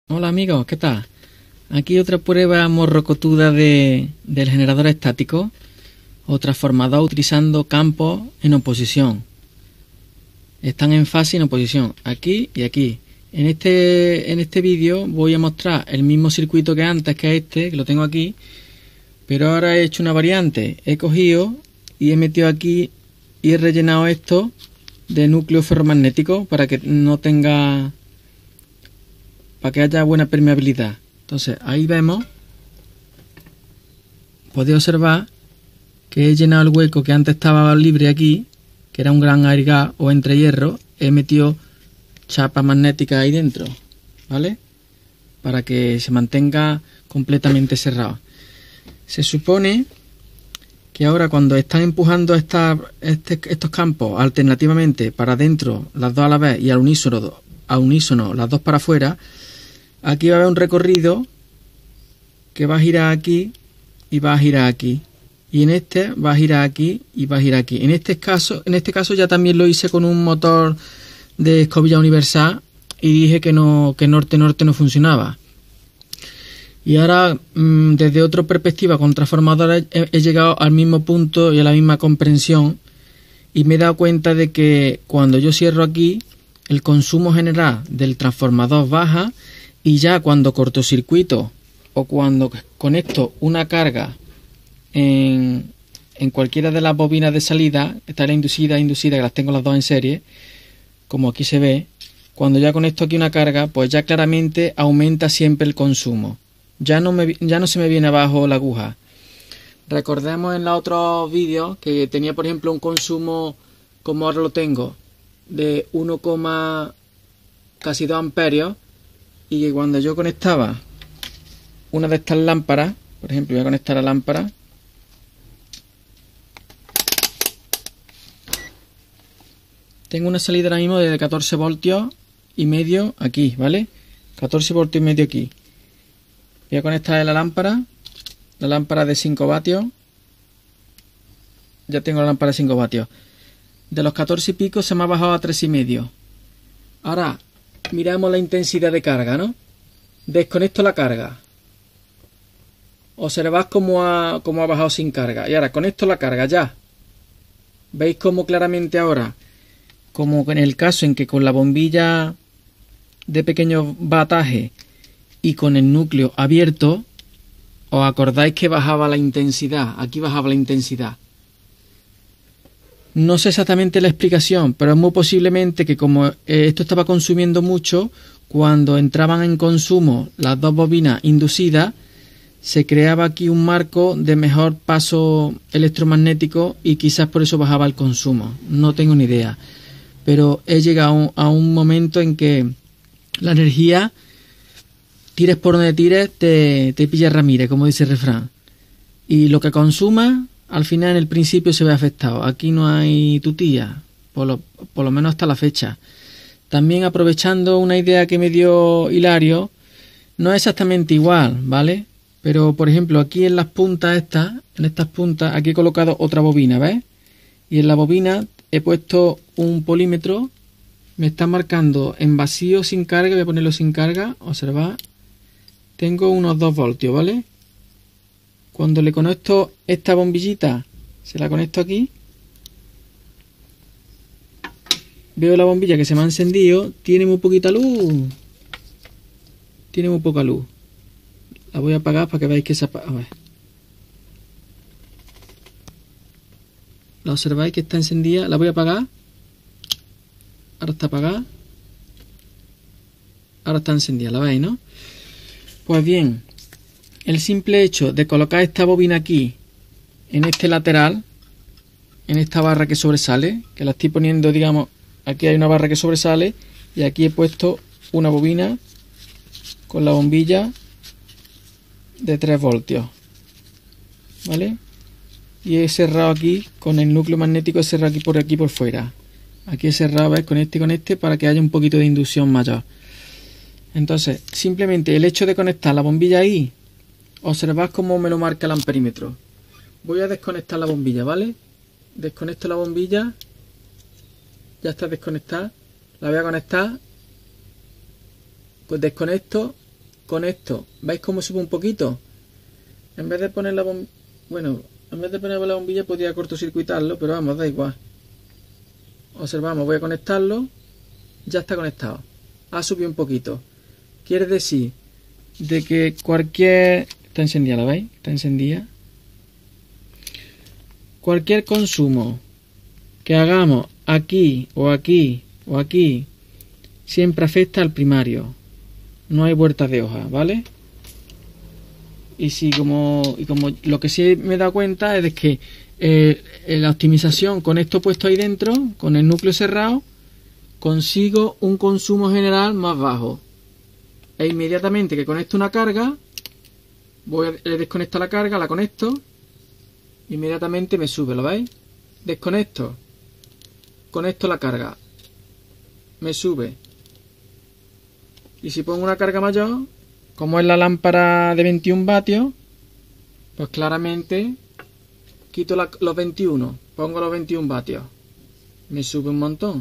Hola amigos, ¿qué tal? Aquí otra prueba morrocotuda del generador estático o transformador utilizando campos en oposición. Están en fase en oposición, aquí y aquí. En este vídeo voy a mostrar el mismo circuito que antes, que lo tengo aquí, pero ahora he hecho una variante. He cogido y he metido aquí y he rellenado esto de núcleo ferromagnético para que no tenga... para que haya buena permeabilidad. Entonces ahí vemos, podéis observar que he llenado el hueco que antes estaba libre aquí, que era un gran air gap o entre hierro. He metido chapa magnética ahí dentro, ¿vale? Para que se mantenga completamente cerrado. Se supone que ahora cuando están empujando estos campos alternativamente para adentro las dos a la vez y al unísono las dos para afuera, aquí va a haber un recorrido que va a girar aquí y va a girar aquí, y en este va a girar aquí y va a girar aquí. En este caso ya también lo hice con un motor de escobilla universal y dije que norte-norte no funcionaba. Y ahora desde otra perspectiva con transformadores he llegado al mismo punto y a la misma comprensión, y me he dado cuenta de que cuando yo cierro aquí el consumo general del transformador baja, y ya cuando cortocircuito o cuando conecto una carga en cualquiera de las bobinas de salida, esta es la inducida, que las tengo las dos en serie, como aquí se ve, cuando ya conecto aquí una carga, pues ya claramente aumenta siempre el consumo. Ya no se me viene abajo la aguja. Recordemos en los otros vídeos que tenía, por ejemplo, un consumo, como ahora lo tengo, de 1, casi 2 amperios, y que cuando yo conectaba una de estas lámparas, por ejemplo, voy a conectar la lámpara, tengo una salida ahora mismo de 14 voltios y medio aquí, ¿vale? 14 voltios y medio aquí. Voy a conectar la lámpara de 5 vatios. Ya tengo la lámpara de 5 vatios. De los 14 y pico se me ha bajado a 3,5. Ahora miramos la intensidad de carga, ¿no? Desconecto la carga. Observad cómo ha bajado sin carga. Y ahora conecto la carga ya. ¿Veis cómo claramente ahora, como en el caso en que con la bombilla de pequeño bataje y con el núcleo abierto, os acordáis que bajaba la intensidad? Aquí bajaba la intensidad. No sé exactamente la explicación, pero es muy posiblemente que como esto estaba consumiendo mucho, cuando entraban en consumo las dos bobinas inducidas, se creaba aquí un marco de mejor paso electromagnético y quizás por eso bajaba el consumo. No tengo ni idea. Pero he llegado a un momento en que la energía, tires por donde tires, te pilla Ramírez, como dice el refrán. Y lo que consuma, al final en el principio se ve afectado. Aquí no hay tutía, por lo menos hasta la fecha. También aprovechando una idea que me dio Hilario, no es exactamente igual, ¿vale? Pero por ejemplo aquí en las puntas en estas puntas, aquí he colocado otra bobina, ¿ves? Y en la bobina he puesto un polímetro, me está marcando en vacío sin carga, voy a ponerlo sin carga, observad. Tengo unos 2 voltios, ¿vale? Cuando le conecto esta bombillita, se la conecto aquí. Veo la bombilla que se me ha encendido. Tiene muy poquita luz. Tiene muy poca luz. La voy a apagar para que veáis que se apaga. A ver. La observáis que está encendida. La voy a apagar. Ahora está apagada. Ahora está encendida. ¿La veis, no? Pues bien, el simple hecho de colocar esta bobina aquí, en este lateral, en esta barra que sobresale, que la estoy poniendo, digamos, aquí hay una barra que sobresale, y aquí he puesto una bobina con la bombilla de 3 voltios, ¿vale? Y he cerrado aquí, con el núcleo magnético he cerrado aquí por fuera. Aquí he cerrado, ¿ves? Con este, para que haya un poquito de inducción mayor. Entonces, simplemente el hecho de conectar la bombilla ahí, observad cómo me lo marca el amperímetro. Voy a desconectar la bombilla, ¿vale? Desconecto la bombilla. Ya está desconectada. La voy a conectar. Pues desconecto con esto, ¿veis cómo sube un poquito? En vez de poner la bombilla, bueno, en vez de poner la bombilla podría cortocircuitarlo, pero vamos, da igual. Observamos, voy a conectarlo, ya está conectado. Ha subido un poquito. Quiere decir de que cualquier... Está encendida, ¿la veis? Está encendida. Cualquier consumo que hagamos aquí o aquí o aquí siempre afecta al primario. No hay vueltas de hoja, ¿vale? Y si como lo que sí me he dado cuenta es de que la optimización con esto puesto ahí dentro, con el núcleo cerrado, consigo un consumo general más bajo. E inmediatamente que conecto una carga, le desconecto la carga, la conecto, inmediatamente me sube, ¿lo veis? Desconecto, conecto la carga, me sube. Y si pongo una carga mayor, como es la lámpara de 21 vatios, pues claramente quito los 21, pongo los 21 vatios, me sube un montón.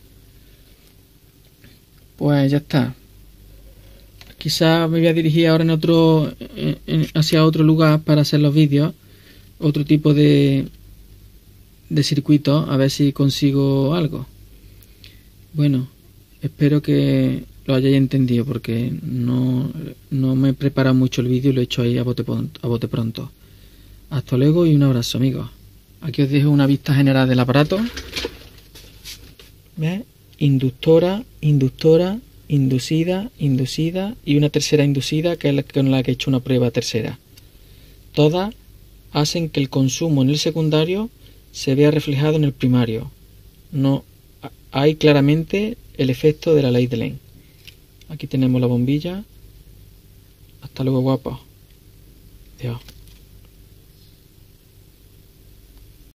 Pues ya está. Quizás me voy a dirigir ahora hacia otro lugar para hacer los vídeos, otro tipo de circuito, a ver si consigo algo. Bueno, espero que lo hayáis entendido, porque no me he preparado mucho el vídeo y lo he hecho ahí a bote pronto. Hasta luego y un abrazo, amigos. Aquí os dejo una vista general del aparato. ¿Ves? Inductora, inductora, inducida, inducida y una tercera inducida, que es con la que he hecho una prueba tercera. Todas hacen que el consumo en el secundario se vea reflejado en el primario. No hay claramente el efecto de la ley de Lenz. Aquí tenemos la bombilla. Hasta luego, guapos. Adiós.